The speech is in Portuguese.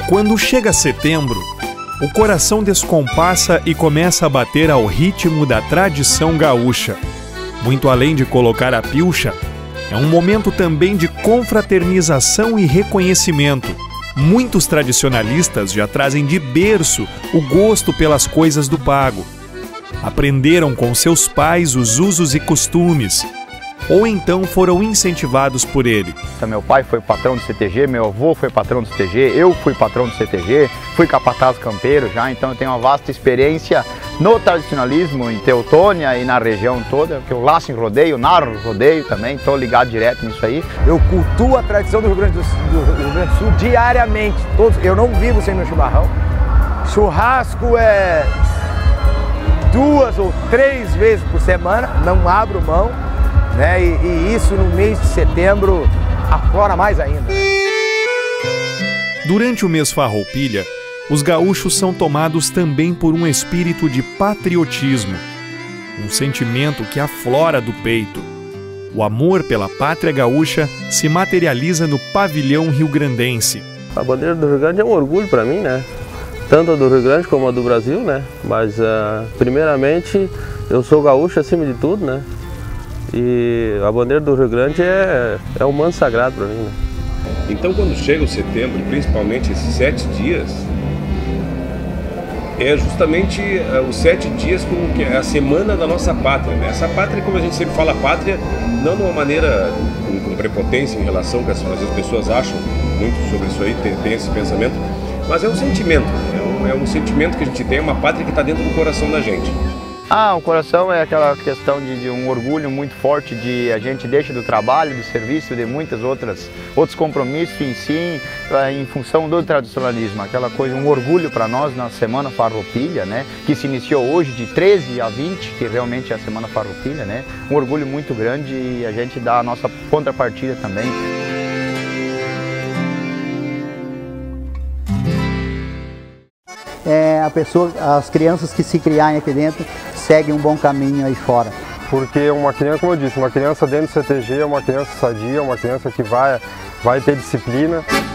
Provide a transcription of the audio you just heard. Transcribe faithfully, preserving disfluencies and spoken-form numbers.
Quando chega setembro, o coração descompassa e começa a bater ao ritmo da tradição gaúcha. Muito além de colocar a pilcha, é um momento também de confraternização e reconhecimento. Muitos tradicionalistas já trazem de berço o gosto pelas coisas do pago. Aprenderam com seus pais os usos e costumes, ou então foram incentivados por ele. Meu pai foi patrão do C T G, meu avô foi patrão do C T G, eu fui patrão do C T G, fui capataz campeiro já, então eu tenho uma vasta experiência no tradicionalismo em Teutônia e na região toda, que eu laço em rodeio, narro rodeio também, estou ligado direto nisso aí. Eu cultuo a tradição do Rio Grande do, do, do Rio Grande do Sul diariamente, todos, eu não vivo sem meu chimarrão. Churrasco é duas ou três vezes por semana, não abro mão. Né? E, e isso no mês de setembro aflora mais ainda. Durante o mês Farroupilha, os gaúchos são tomados também por um espírito de patriotismo, um sentimento que aflora do peito. O amor pela pátria gaúcha se materializa no pavilhão rio-grandense. A bandeira do Rio Grande é um orgulho para mim, né? Tanto a do Rio Grande como a do Brasil, né? Mas, uh, primeiramente, eu sou gaúcho acima de tudo, né? E a bandeira do Rio Grande é, é um manto sagrado para mim, né? Então, quando chega o setembro, principalmente esses sete dias, é justamente uh, os sete dias como que é a semana da nossa pátria, né? Essa pátria, como a gente sempre fala, pátria, não de uma maneira com, com prepotência em relação que as, as pessoas acham muito sobre isso aí, tem, tem esse pensamento, mas é um sentimento, é um, é um sentimento que a gente tem, uma pátria que está dentro do coração da gente. Ah, o coração é aquela questão de, de um orgulho muito forte de a gente deixa do trabalho, do serviço, de muitas outras outros compromissos em si, em função do tradicionalismo. Aquela coisa, um orgulho para nós na Semana Farroupilha, né, que se iniciou hoje de treze a vinte, que realmente é a Semana Farroupilha, né, um orgulho muito grande e a gente dá a nossa contrapartida também. É, a pessoa, as crianças que se criarem aqui dentro seguem um bom caminho aí fora. Porque uma criança, como eu disse, uma criança dentro do C T G é uma criança sadia, uma criança que vai, vai ter disciplina.